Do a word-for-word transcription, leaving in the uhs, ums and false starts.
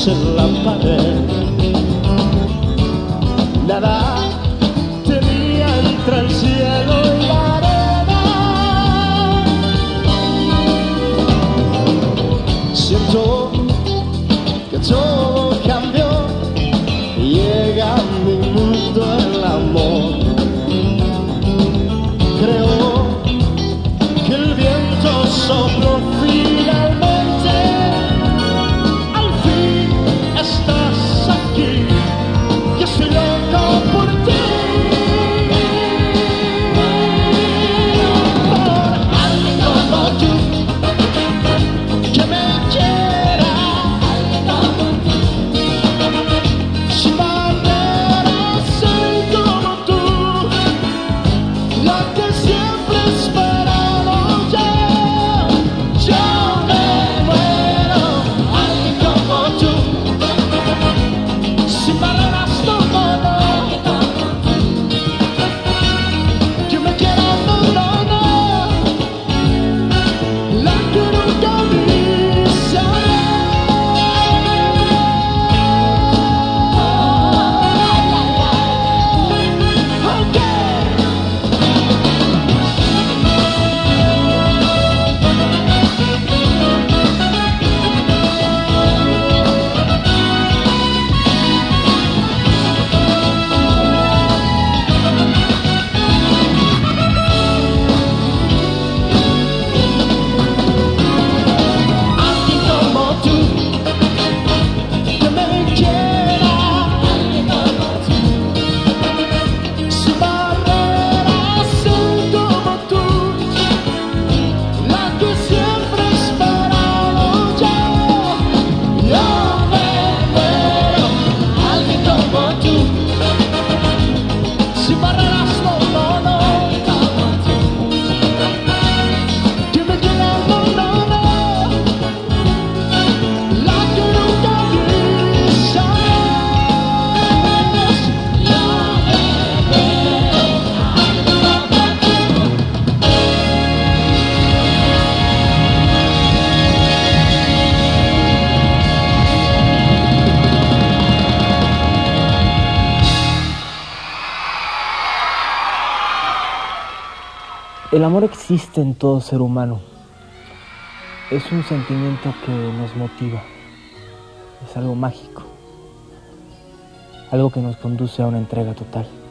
en la pared. Nada tenía entre el cielo y la arena. Siento que todo cambió, llega a mi mundo el amor. Creo que el viento sopló finalmente. Al fin estás aquí, yo estoy loco por ti. Por alguien como tú, que me quiera, alguien como tú, sin barreras, soy como tú, la que siempre esperaba yo. Yo me muero, alguien como tú, sin barreras, no, no, no. Que me quiera, no, no, no, la que nunca vi alguien como tú, que me quiera, alguien como tú, sin barreras, soy como tú, la que siempre esperaba yo. Yo me muero, alguien como tú, sin barreras, no, no, no, que me quiera, no, no, no, la que nunca vi sabes. Yo me muero, alguien como tú. El amor existe en todo ser humano. Es un sentimiento que nos motiva. Es algo mágico. Algo que nos conduce a una entrega total.